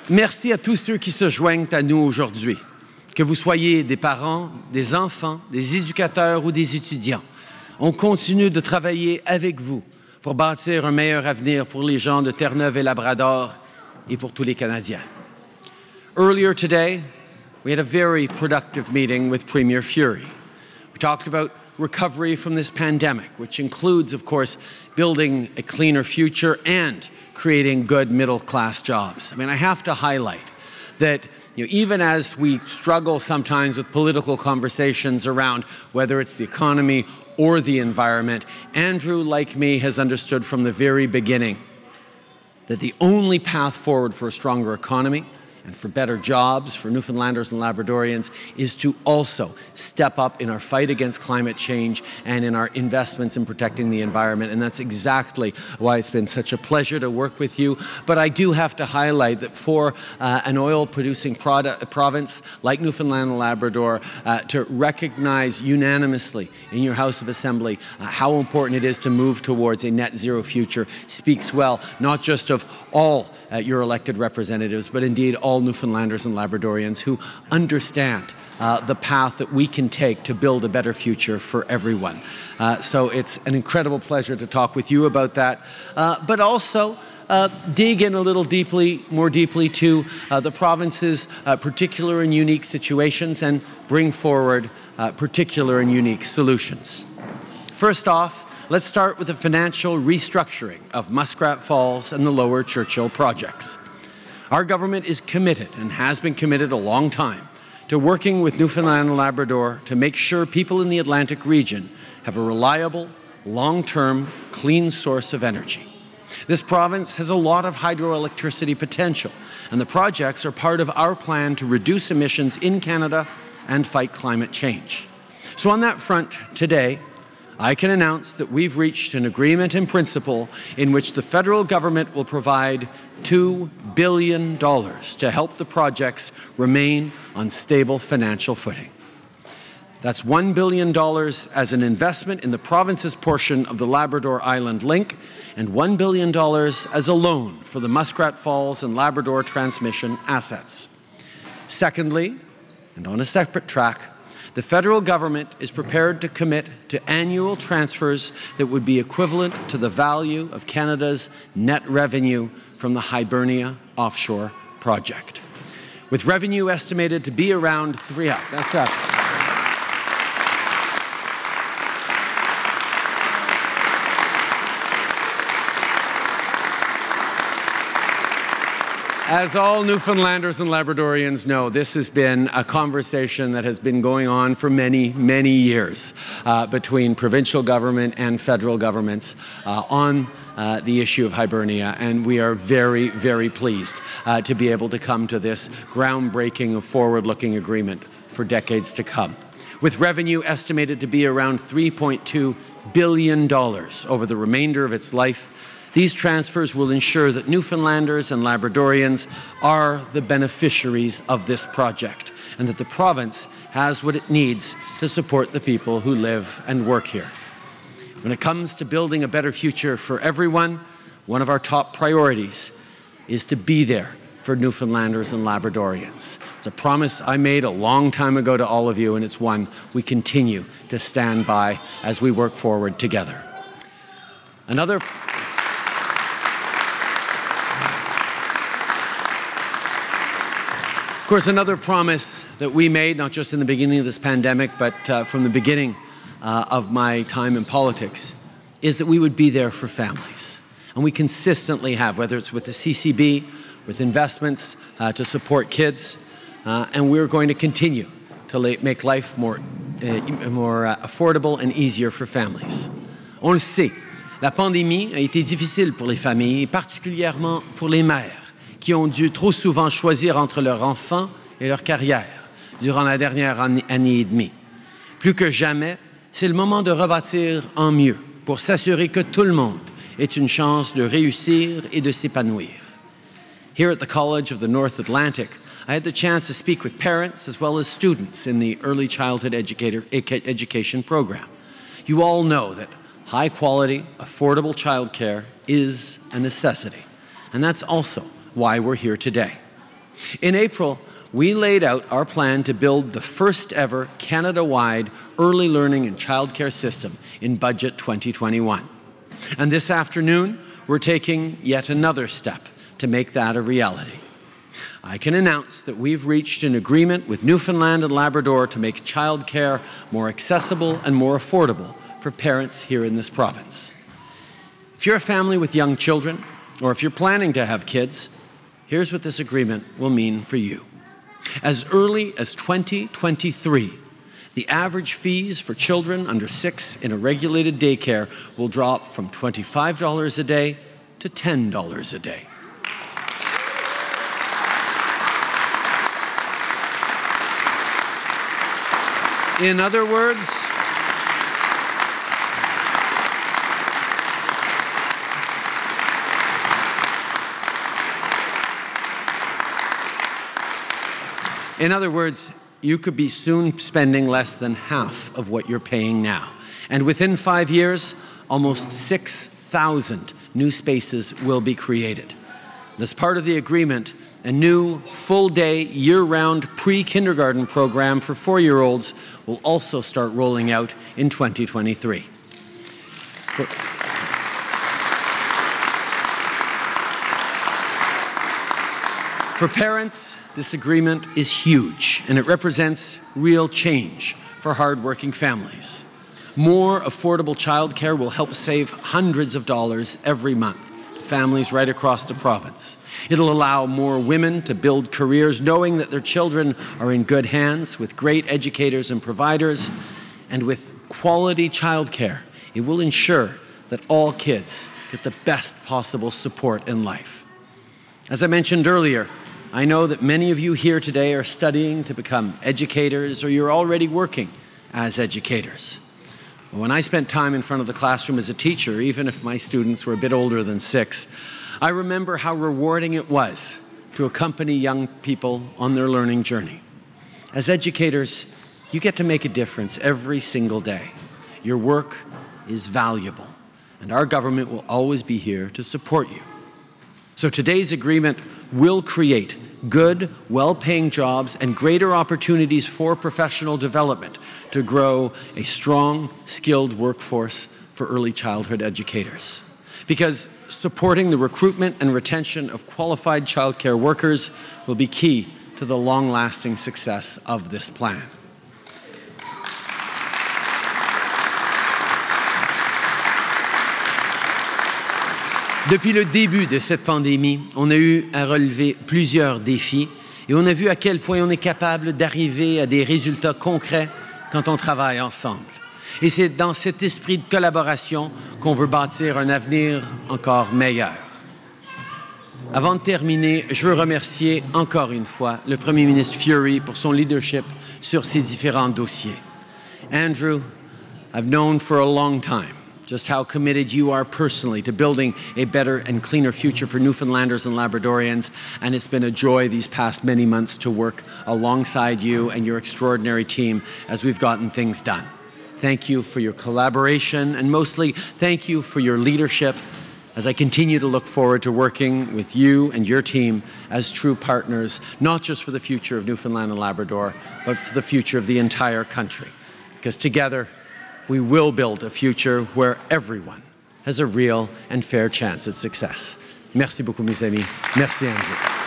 Merci à tous ceux qui se joignent à nous aujourd'hui. Que vous soyez des parents, des enfants, des éducateurs ou des étudiants, on continue de travailler avec vous pour bâtir un meilleur avenir pour les gens de Terre-Neuve et Labrador et pour tous les Canadiens. Earlier today, we had a very productive meeting with Premier Furey. We talked about recovery from this pandemic, which includes, of course, building a cleaner future and creating good middle-class jobs. I mean, I have to highlight that even as we struggle sometimes with political conversations around whether it's the economy or the environment, Andrew, like me, has understood from the very beginning that the only path forward for a stronger economy and for better jobs for Newfoundlanders and Labradorians is to also step up in our fight against climate change and in our investments in protecting the environment. And that's exactly why it's been such a pleasure to work with you. But I do have to highlight that for an oil-producing province like Newfoundland and Labrador, to recognize unanimously in your House of Assembly how important it is to move towards a net zero future speaks well, not just of all your elected representatives, but indeed all Newfoundlanders and Labradorians who understand the path that we can take to build a better future for everyone. So it's an incredible pleasure to talk with you about that, but also dig in a little more deeply to the province's particular and unique situations and bring forward particular and unique solutions. First off, let's start with the financial restructuring of Muskrat Falls and the Lower Churchill projects. Our government is committed and has been committed a long time to working with Newfoundland and Labrador to make sure people in the Atlantic region have a reliable, long-term, clean source of energy. This province has a lot of hydroelectricity potential, and the projects are part of our plan to reduce emissions in Canada and fight climate change. So on that front, today, I can announce that we've reached an agreement in principle in which the federal government will provide $2 billion to help the projects remain on stable financial footing. That's $1 billion as an investment in the province's portion of the Labrador Island Link and $1 billion as a loan for the Muskrat Falls and Labrador transmission assets. Secondly, and on a separate track, the federal government is prepared to commit to annual transfers that would be equivalent to the value of Canada's net revenue from the Hibernia offshore project, with revenue estimated to be around As all Newfoundlanders and Labradorians know, this has been a conversation that has been going on for many, many years between provincial government and federal governments on the issue of Hibernia, and we are very, very pleased to be able to come to this groundbreaking, forward-looking agreement for decades to come. With revenue estimated to be around $3.2 billion over the remainder of its life, these transfers will ensure that Newfoundlanders and Labradorians are the beneficiaries of this project and that the province has what it needs to support the people who live and work here. When it comes to building a better future for everyone, one of our top priorities is to be there for Newfoundlanders and Labradorians. It's a promise I made a long time ago to all of you, and it's one we continue to stand by as we work forward together. Of course, another promise that we made, not just in the beginning of this pandemic, but from the beginning of my time in politics, is that we would be there for families. And we consistently have, whether it's with the CCB, with investments to support kids, and we're going to continue to make life more affordable and easier for families. On le sait, la pandémie a été difficile pour les familles, particulièrement pour les mères, qui ont dû trop souvent choisir entre leurs enfants et leur carrière durant la dernière année et demie. Plus que jamais, c'est le moment de rebâtir en mieux pour s'assurer que tout le monde ait une chance de réussir et de s'épanouir. Here at the College of the North Atlantic, I had the chance to speak with parents as well as students in the Early Childhood Education program. You all know that high-quality, affordable childcare is a necessity, and that's also why we're here today. In April, we laid out our plan to build the first ever Canada-wide early learning and childcare system in Budget 2021. And this afternoon, we're taking yet another step to make that a reality. I can announce that we've reached an agreement with Newfoundland and Labrador to make childcare more accessible and more affordable for parents here in this province. If you're a family with young children, or if you're planning to have kids, here's what this agreement will mean for you. As early as 2023, the average fees for children under 6 in a regulated daycare will drop from $25 a day to $10 a day. In other words, you could be soon spending less than half of what you're paying now. And within 5 years, almost 6,000 new spaces will be created. As part of the agreement, a new full-day, year-round pre-kindergarten program for 4-year-olds will also start rolling out in 2023. For parents, this agreement is huge, and it represents real change for hard-working families. More affordable childcare will help save hundreds of dollars every month to families right across the province. It'll allow more women to build careers knowing that their children are in good hands with great educators and providers, and with quality childcare, it will ensure that all kids get the best possible support in life. As I mentioned earlier, I know that many of you here today are studying to become educators, or you're already working as educators. When I spent time in front of the classroom as a teacher, even if my students were a bit older than 6, I remember how rewarding it was to accompany young people on their learning journey. As educators, you get to make a difference every single day. Your work is valuable, and our government will always be here to support you. So today's agreement will create good, well-paying jobs and greater opportunities for professional development to grow a strong, skilled workforce for early childhood educators. Because supporting the recruitment and retention of qualified childcare workers will be key to the long-lasting success of this plan. Depuis le début de cette pandémie, on a eu à relever plusieurs défis et on a vu à quel point on est capable d'arriver à des résultats concrets quand on travaille ensemble. Et c'est dans cet esprit de collaboration qu'on veut bâtir un avenir encore meilleur. Avant de terminer, je veux remercier encore une fois le Premier ministre Furey pour son leadership sur ces différents dossiers. Andrew, I've known for a long time just how committed you are personally to building a better and cleaner future for Newfoundlanders and Labradorians, and it's been a joy these past many months to work alongside you and your extraordinary team as we've gotten things done. Thank you for your collaboration, and mostly, thank you for your leadership as I continue to look forward to working with you and your team as true partners, not just for the future of Newfoundland and Labrador, but for the future of the entire country. Because together, we will build a future where everyone has a real and fair chance at success. Merci beaucoup, mes amis. Merci, Andrew.